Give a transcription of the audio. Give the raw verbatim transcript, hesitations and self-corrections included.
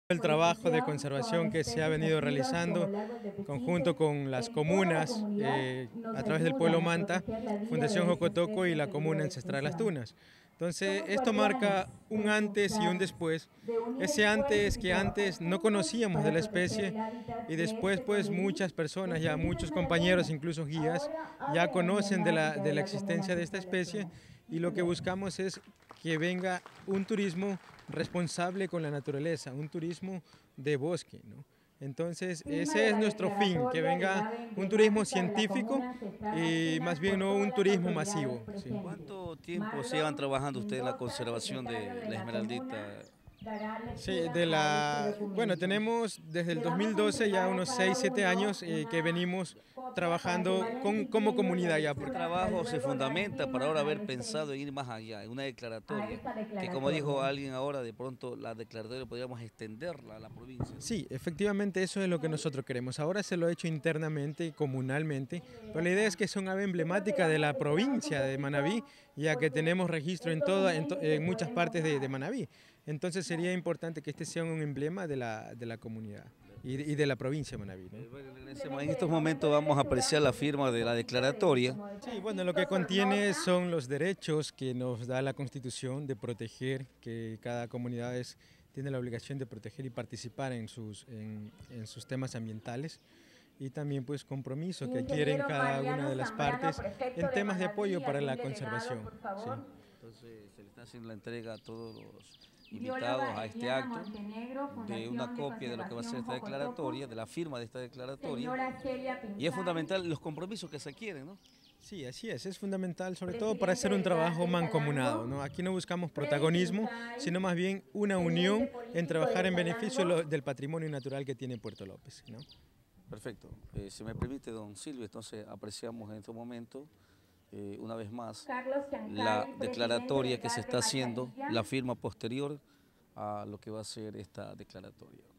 El trabajo de conservación que se ha venido realizando conjunto con las comunas eh, a través del pueblo Manta, Fundación Jocotoco y la Comuna Ancestral Las Tunas. Entonces esto marca un antes y un después. Ese antes que antes no conocíamos de la especie y después pues muchas personas, ya muchos compañeros, incluso guías, ya conocen de la, de la existencia de esta especie y lo que buscamos es que venga un turismo responsable con la naturaleza, un turismo de bosque, ¿no? Entonces, ese es nuestro fin, que venga un turismo científico y más bien no un turismo masivo. ¿Sí? ¿Cuánto tiempo se llevan trabajando ustedes en la conservación de la esmeraldita? Sí, de la, bueno, tenemos desde el dos mil doce ya unos seis siete años eh, que venimos trabajando con, como comunidad ya. Este Porque trabajo se fundamenta para ahora haber pensado en ir más allá, en una declaratoria, que como dijo alguien ahora, de pronto la declaratoria podríamos extenderla a la provincia, ¿no? sí, efectivamente eso es lo que nosotros queremos. Ahora se lo ha hecho internamente y comunalmente, pero la idea es que sea un ave emblemática de la provincia de Manabí, ya que tenemos registro en, toda, en, to, en muchas partes de, de Manabí. Entonces sería importante que este sea un emblema de la, de la comunidad y de, y de la provincia de Manabí, ¿no? Eh, bueno, regresemos. En estos momentos vamos a apreciar la firma de la declaratoria. Sí, bueno, lo que contiene son los derechos que nos da la Constitución de proteger, que cada comunidad es, tiene la obligación de proteger y participar en sus, en, en sus temas ambientales y también pues compromiso que adquieren cada una de las partes en temas de apoyo para la conservación. Sí. Entonces se le está haciendo la entrega a todos los invitados a este acto de una copia de lo que va a ser esta declaratoria, de la firma de esta declaratoria, y es fundamental los compromisos que se adquieren, ¿no? Sí, así es, es fundamental sobre todo para hacer un trabajo mancomunado, ¿no? Aquí no buscamos protagonismo, sino más bien una unión en trabajar en beneficio lo, del patrimonio natural que tiene Puerto López, ¿no? Perfecto. Eh, si me permite, don Silvio, entonces apreciamos en este momento, eh, una vez más, la declaratoria que se está haciendo, la firma posterior a lo que va a ser esta declaratoria.